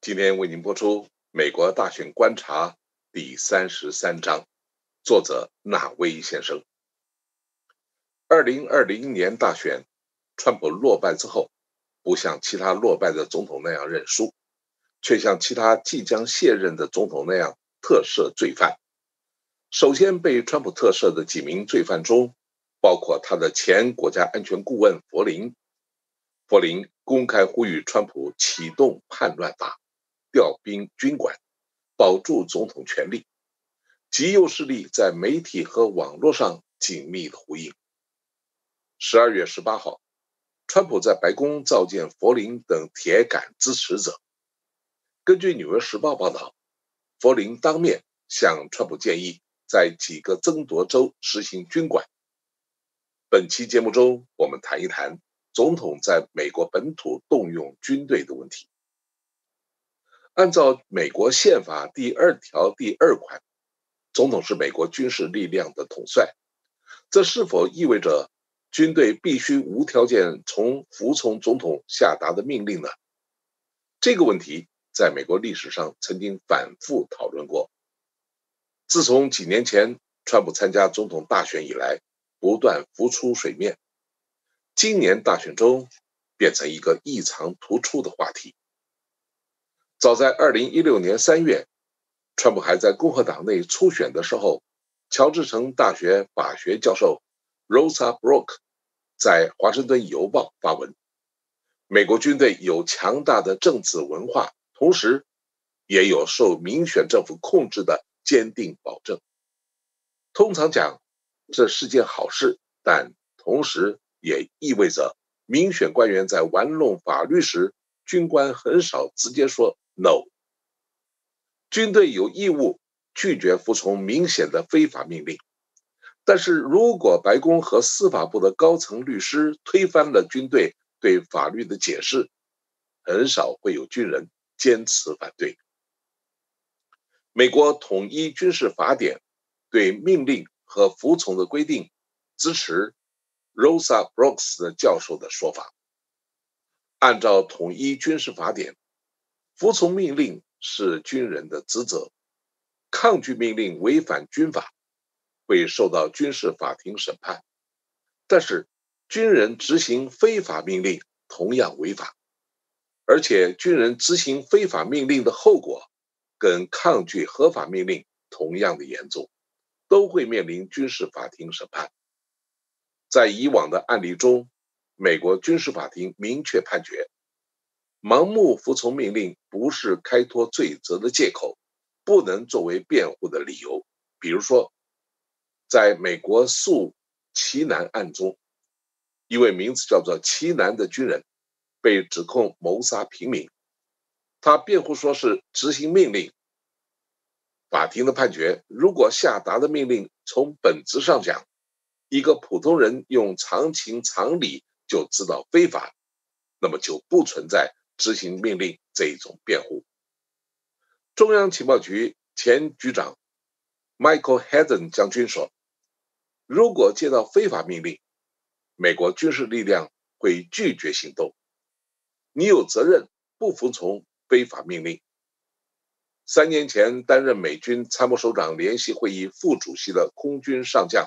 今天为您播出《美国大选观察》第33章，作者纳威先生。2020年大选，川普落败之后，不像其他落败的总统那样认输，却像其他即将卸任的总统那样特赦罪犯。首先被川普特赦的几名罪犯中，包括他的前国家安全顾问弗林。弗林公开呼吁川普启动叛乱法，调兵军管，保住总统权力。极右势力在媒体和网络上紧密的呼应。12月18号，川普在白宫召见弗林等铁杆支持者。根据《纽约时报》报道，弗林当面向川普建议在几个争夺州实行军管。本期节目中，我们谈一谈总统在美国本土动用军队的问题。按照美国宪法第2条第2款，总统是美国军事力量的统帅。这是否意味着军队必须无条件服从总统下达的命令呢？这个问题在美国历史上曾经反复讨论过。自从几年前川普参加总统大选以来，不断浮出水面。今年大选中变成一个异常突出的话题。早在2016年3月，川普还在共和党内初选的时候，乔治城大学法学教授 Rosa Block 在华盛顿邮报发文，美国军队有强大的政治文化，同时也有受民选政府控制的坚定保证。通常讲，这是件好事，但同时也意味着民选官员在玩弄法律时，军官很少直接说 no。 军队有义务拒绝服从明显的非法命令，但是如果白宫和司法部的高层律师推翻了军队对法律的解释，很少会有军人坚持反对。美国统一军事法典对命令和服从的规定支持 Rosa Brooks 的教授的说法。按照统一军事法典，服从命令是军人的职责，抗拒命令违反军法，会受到军事法庭审判。但是军人执行非法命令同样违法，而且军人执行非法命令的后果跟抗拒合法命令同样的严重，都会面临军事法庭审判。在以往的案例中，美国军事法庭明确判决，盲目服从命令不是开脱罪责的借口，不能作为辩护的理由。比如说，在美国诉奇南案中，一位名字叫做奇南的军人被指控谋杀平民，他辩护说是执行命令。法庭的判决，如果下达的命令从本质上讲，一个普通人用常情常理就知道非法，那么就不存在执行命令这一种辩护。中央情报局前局长 Michael Hayden 将军说，如果接到非法命令，美国军事力量会拒绝行动，你有责任不服从非法命令。3年前担任美军参谋首长联席会议副主席的空军上将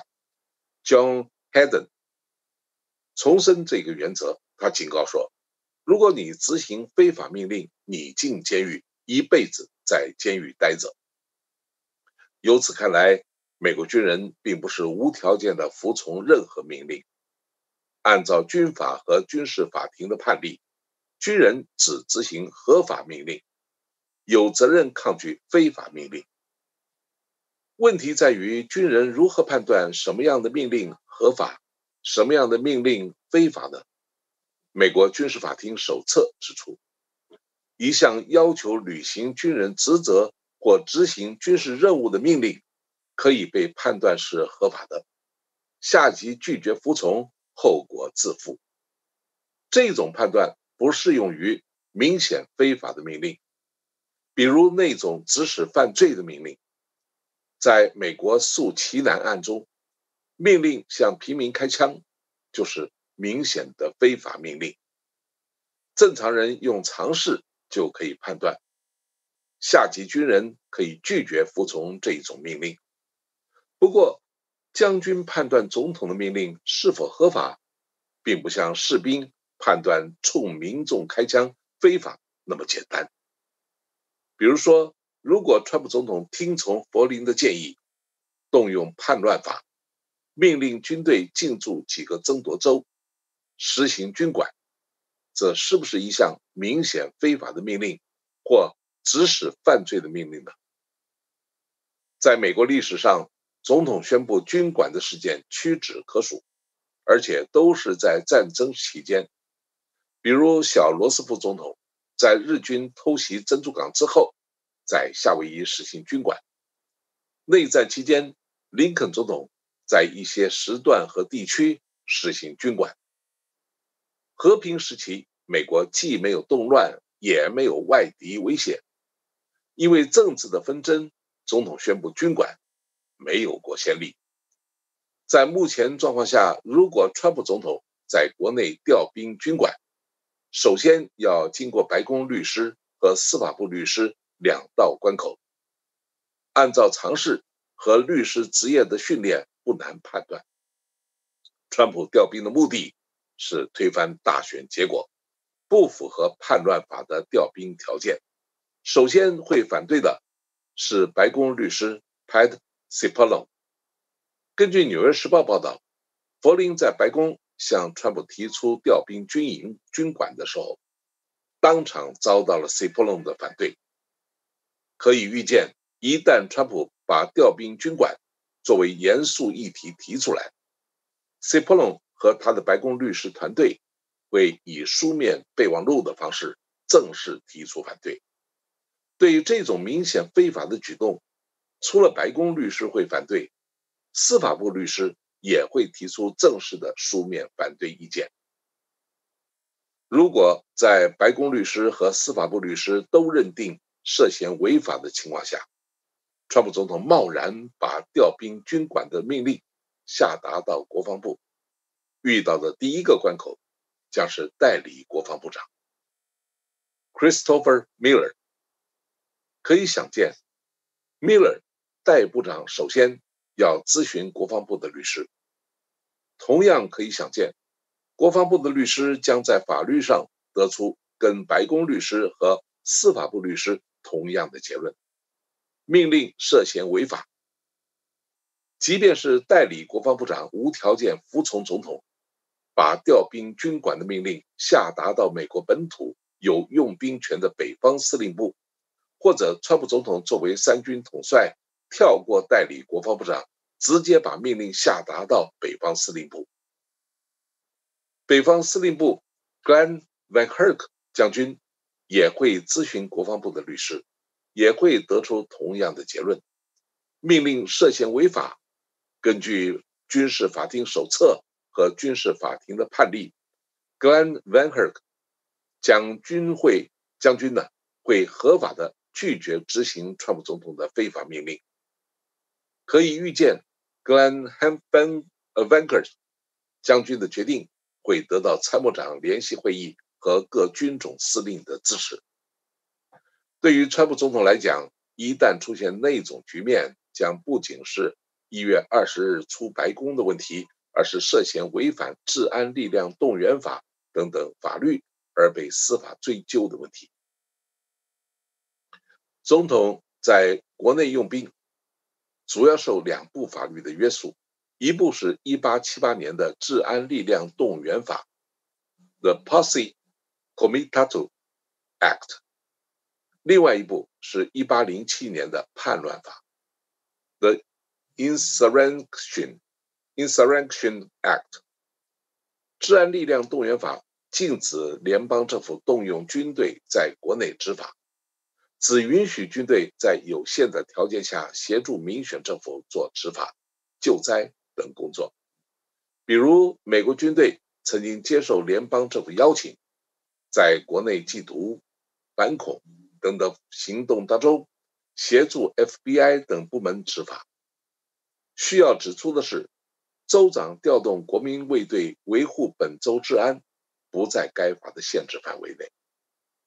John Hayden 重申这个原则。他警告说，如果你执行非法命令，你进监狱，一辈子在监狱待着。由此看来，美国军人并不是无条件的服从任何命令。按照军法和军事法庭的判例，军人只执行合法命令，有责任抗拒非法命令。问题在于军人如何判断什么样的命令合法，什么样的命令非法呢？美国军事法庭手册指出，一项要求履行军人职责或执行军事任务的命令可以被判断是合法的，下级拒绝服从，后果自负。这种判断不适用于明显非法的命令，比如那种指使犯罪的命令。在美国诉奇南案中，命令向平民开枪就是明显的非法命令。正常人用常识就可以判断， 下级军人可以拒绝服从这一种命令。不过，将军判断总统的命令是否合法，并不像士兵判断冲民众开枪非法那么简单。比如说，如果川普总统听从柏林的建议，动用叛乱法，命令军队进驻几个争夺州，实行军管，这是不是一项明显非法的命令，或指使犯罪的命令呢？在美国历史上，总统宣布军管的事件屈指可数，而且都是在战争期间。比如小罗斯福总统在日军偷袭珍珠港之后，在夏威夷实行军管。内战期间，林肯总统在一些时段和地区实行军管。和平时期，美国既没有动乱，也没有外敌威胁。因为政治的纷争，总统宣布军管，没有过先例。在目前状况下，如果川普总统在国内调兵军管，首先要经过白宫律师和司法部律师两道关口。按照常识和律师职业的训练，不难判断，川普调兵的目的是推翻大选结果，不符合叛乱法的调兵条件。首先会反对的是白宫律师 Pat Cipollone。根据《纽约时报》报道，柏林在白宫向川普提出调兵军营军管的时候，当场遭到了 Cipollone 的反对。可以预见，一旦川普把调兵军管作为严肃议题提出来， Cipollone 和他的白宫律师团队会以书面备忘录的方式正式提出反对。对于这种明显非法的举动，除了白宫律师会反对，司法部律师也会提出正式的书面反对意见。如果在白宫律师和司法部律师都认定涉嫌违法的情况下，川普总统贸然把调兵军管的命令下达到国防部，遇到的第一个关口将是代理国防部长 Christopher Miller。可以想见， Miller 代部长首先要咨询国防部的律师。同样可以想见，国防部的律师将在法律上得出跟白宫律师和司法部律师同样的结论，命令涉嫌违法。即便是代理国防部长无条件服从总统，把调兵军管的命令下达到美国本土有用兵权的北方司令部，或者川普总统作为三军统帅跳过代理国防部长，直接把命令下达到北方司令部。北方司令部 Glenn Van Herk 将军也会咨询国防部的律师，也会得出同样的结论，命令涉嫌违法。根据军事法庭手册和军事法庭的判例， Glenn Van Herk 将军会合法的拒绝执行川普总统的非法命令。可以预见， Glenn Van Herk 将军的决定会得到参谋长联席会议和各军种司令的支持。对于川普总统来讲，一旦出现那种局面，将不仅是1月20日出白宫的问题，而是涉嫌违反治安力量动员法等等法律而被司法追究的问题。总统在国内用兵主要受两部法律的约束，一部是1878年的治安力量动员法 The Posse Comitatus Act， 另外一部是1807年的叛乱法 The Insurrection Act。 治安力量动员法禁止联邦政府动用军队在国内执法，只允许军队在有限的条件下协助民选政府做执法、救灾等工作。比如，美国军队曾经接受联邦政府邀请，在国内缉毒、反恐等等行动当中，协助 FBI 等部门执法。需要指出的是，州长调动国民卫队维护本州治安，不在该法的限制范围内。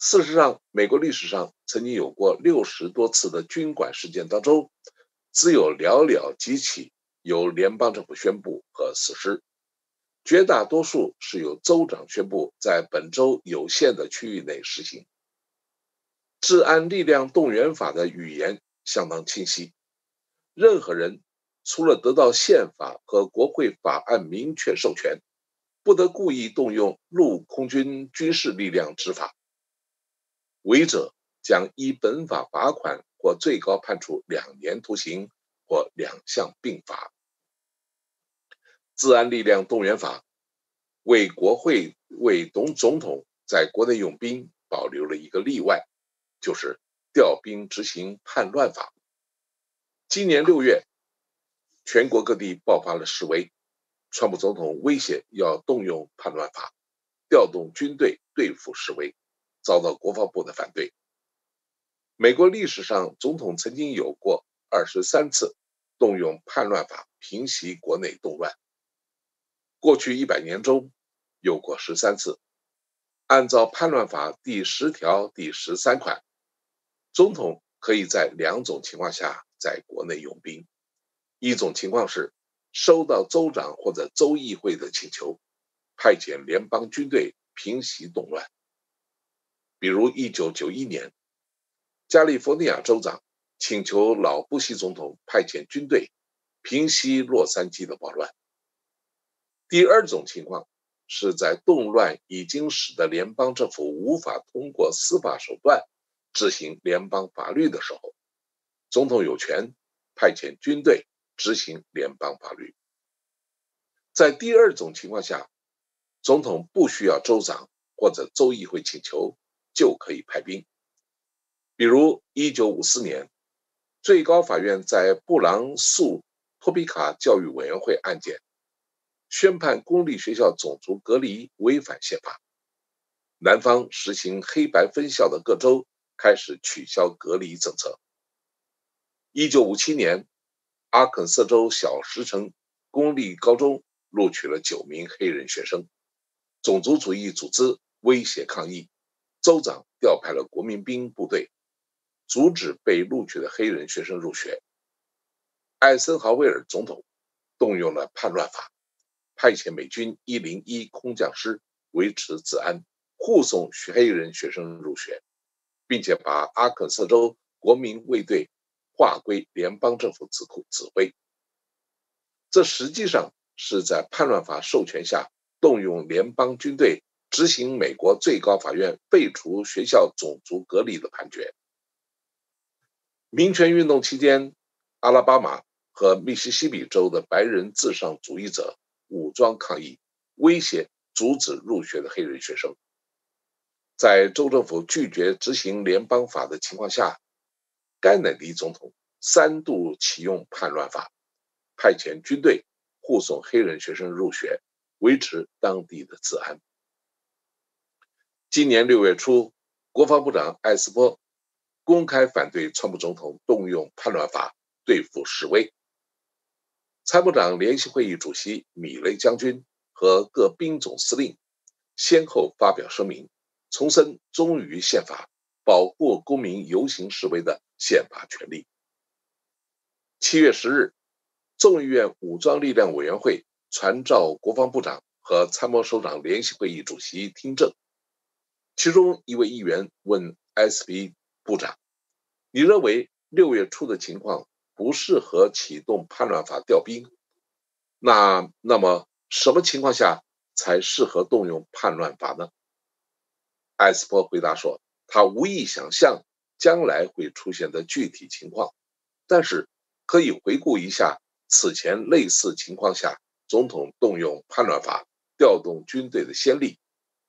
事实上，美国历史上曾经有过60多次的军管事件当中，只有寥寥几起由联邦政府宣布和实施，绝大多数是由州长宣布在本州有限的区域内实行。治安力量动员法的语言相当清晰，任何人除了得到宪法和国会法案明确授权，不得故意动用陆空军军事力量执法，违者将依本法罚款或最高判处2年徒刑或2项并罚。治安力量动员法为国会为总统在国内用兵保留了一个例外，就是调兵执行叛乱法。今年6月，全国各地爆发了示威，川普总统威胁要动用叛乱法，调动军队对付示威，遭到国防部的反对。美国历史上总统曾经有过23次动用叛乱法平息国内动乱，过去100年中有过13次。按照叛乱法第10条第13款，总统可以在2种情况下在国内用兵。一种情况是收到州长或者州议会的请求，派遣联邦军队平息动乱。比如1991年，加利福尼亚州长请求老布希总统派遣军队平息洛杉矶的暴乱。第二种情况是在动乱已经使得联邦政府无法通过司法手段执行联邦法律的时候，总统有权派遣军队执行联邦法律。在第二种情况下，总统不需要州长或者州议会请求就可以派兵。比如1954年，最高法院在布朗诉托皮卡教育委员会案件宣判公立学校种族隔离违反宪法，南方实行黑白分校的各州开始取消隔离政策。1957年，阿肯色州小石城公立高中录取了9名黑人学生，种族主义组织威胁抗议，州长调派了国民兵部队，阻止被录取的黑人学生入学。艾森豪威尔总统动用了叛乱法，派遣美军101空降师维持治安，护送黑人学生入学，并且把阿肯色州国民卫队划归联邦政府指挥。这实际上是在叛乱法授权下动用联邦军队执行美国最高法院废除学校种族隔离的判决。民权运动期间，阿拉巴马和密西西比州的白人至上主义者武装抗议，威胁阻止入学的黑人学生。在州政府拒绝执行联邦法的情况下，甘乃迪总统3度启用叛乱法，派遣军队护送黑人学生入学，维持当地的治安。今年6月初，国防部长艾斯珀公开反对川普总统动用叛乱法对付示威。参谋长联席会议主席米雷将军和各兵种司令先后发表声明，重申忠于宪法，保护公民游行示威的宪法权利。7月10日，众议院武装力量委员会传召国防部长和参谋首长联席会议主席听证。其中一位议员问 SP 部长：“你认为6月初的情况不适合启动叛乱法调兵？那么什么情况下才适合动用叛乱法呢？”艾斯珀回答说，他无意想象将来会出现的具体情况，但是可以回顾一下此前类似情况下总统动用叛乱法调动军队的先例。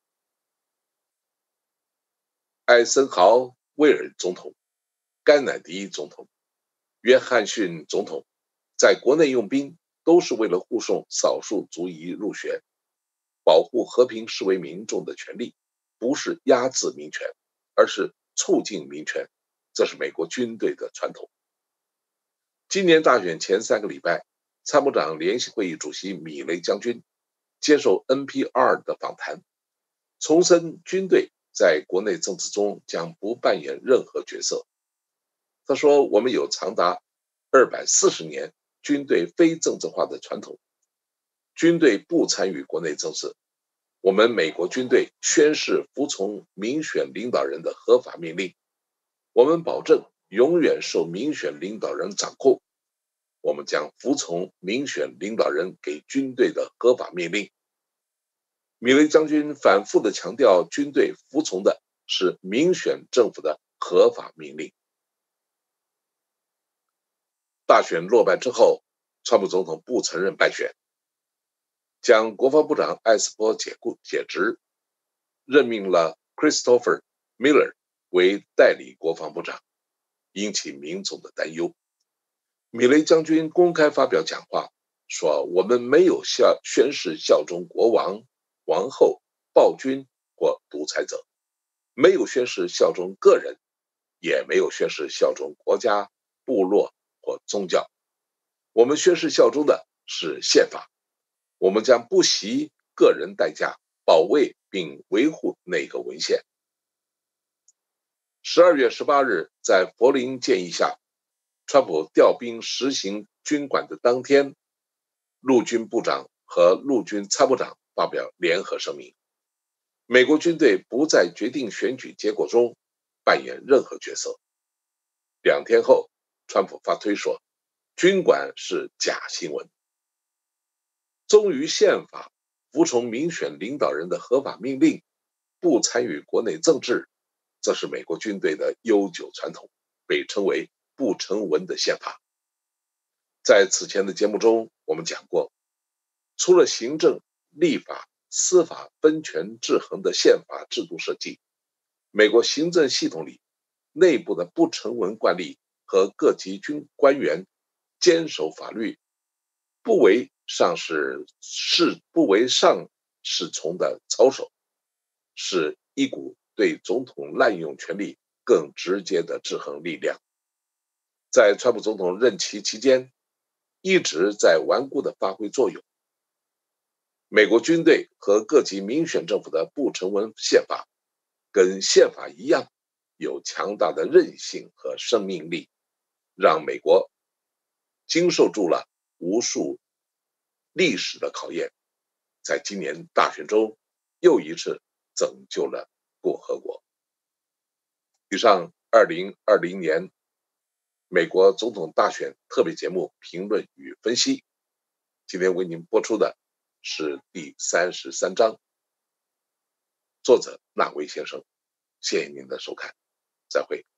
艾森豪威尔总统、甘乃迪总统、约翰逊总统在国内用兵都是为了护送少数族裔入学，保护和平示威民众的权利，不是压制民权，而是促进民权，这是美国军队的传统。今年大选前3个礼拜，参谋长联席会议主席米雷将军接受 NPR 的访谈，重申军队在国内政治中将不扮演任何角色。他说，我们有长达240年军队非政治化的传统，军队不参与国内政治。我们美国军队宣誓服从民选领导人的合法命令，我们保证永远受民选领导人掌控，我们将服从民选领导人给军队的合法命令。米雷将军反复地强调，军队服从的是民选政府的合法命令。大选落败之后，川普总统不承认败选，将国防部长艾斯珀解职，任命了 Christopher Miller 为代理国防部长，引起民众的担忧。米雷将军公开发表讲话，说我们没有宣誓效忠国王、王后、暴君或独裁者，没有宣誓效忠个人，也没有宣誓效忠国家、部落或宗教。我们宣誓效忠的是宪法，我们将不惜个人代价保卫并维护那个文献。12月18日，在柏林建议下，川普调兵实行军管的当天，陆军部长和陆军参谋长发表联合声明，美国军队不在决定选举结果中扮演任何角色。2天后，川普发推说，军管是假新闻。忠于宪法，服从民选领导人的合法命令，不参与国内政治，这是美国军队的悠久传统，被称为不成文的宪法。在此前的节目中，我们讲过，除了行政、立法、司法分权制衡的宪法制度设计，美国行政系统里内部的不成文惯例和各级军官员坚守法律、不为上是从的操守，是一股对总统滥用权力更直接的制衡力量。在川普总统任期期间，一直在顽固地发挥作用。美国军队和各级民选政府的不成文宪法，跟宪法一样，有强大的韧性和生命力，让美国经受住了无数历史的考验，在今年大选中又一次拯救了共和国。以上2020年美国总统大选特别节目评论与分析，今天为您播出的是第33章，作者纳威先生。谢谢您的收看，再会。